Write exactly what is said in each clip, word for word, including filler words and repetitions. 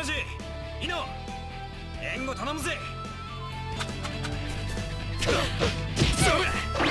じイノ援護頼むぜ。それ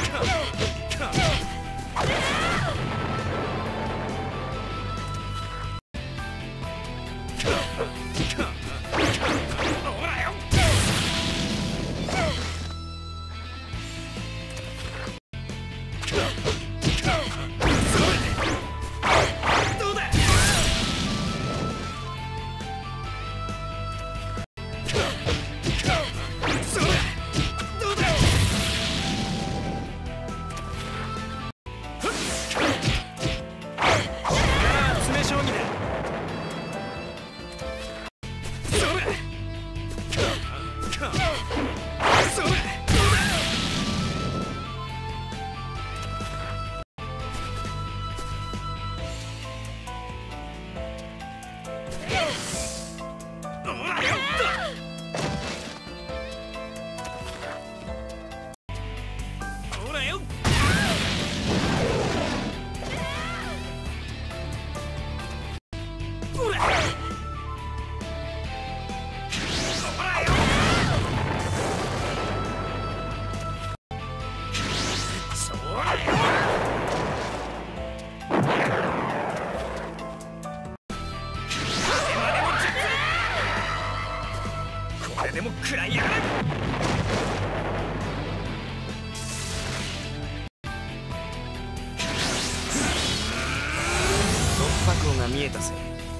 これでも食らいやがる。突破口が見えたぜ。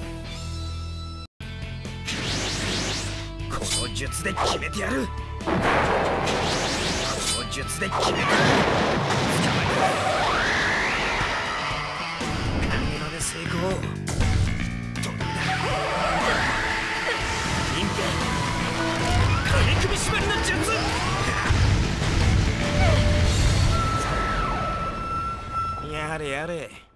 この術で決めてやる。この術で決めてやる。捕まえた。神ので成功。どんだ。隠蔽。金首縛りの術。やれやれ。